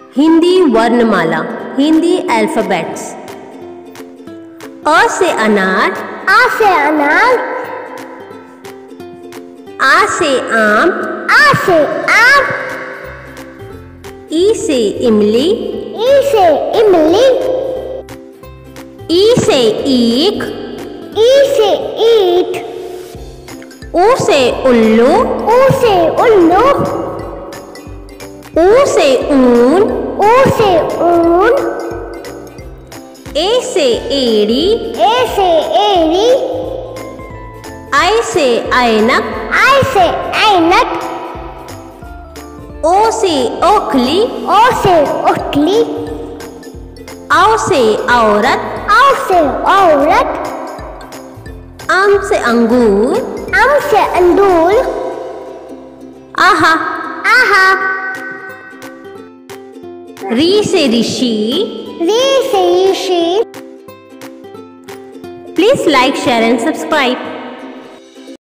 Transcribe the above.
हिंदी वर्णमाला, हिंदी अल्फाबेट्स। अ से अनार, आ से अनार, आ से आम, आ से आम, ई से इमली, ई से इमली, ई से ईख, ई से ईख, ऊ से उल्लू, ऊ से उल्लू, ऊ से ऊन, ऊ से ऊन, ए से एड़ी, ए से एड़ी, आई से ऐनक, आई से ऐनक, ओ से ओखली, ओ से ओखली, औ से औरत, औ से औरत, आम से अंगूर, अम से अंदूर, आहा, आहा, री से ऋषि। री से ऋषि। Please like, share and subscribe.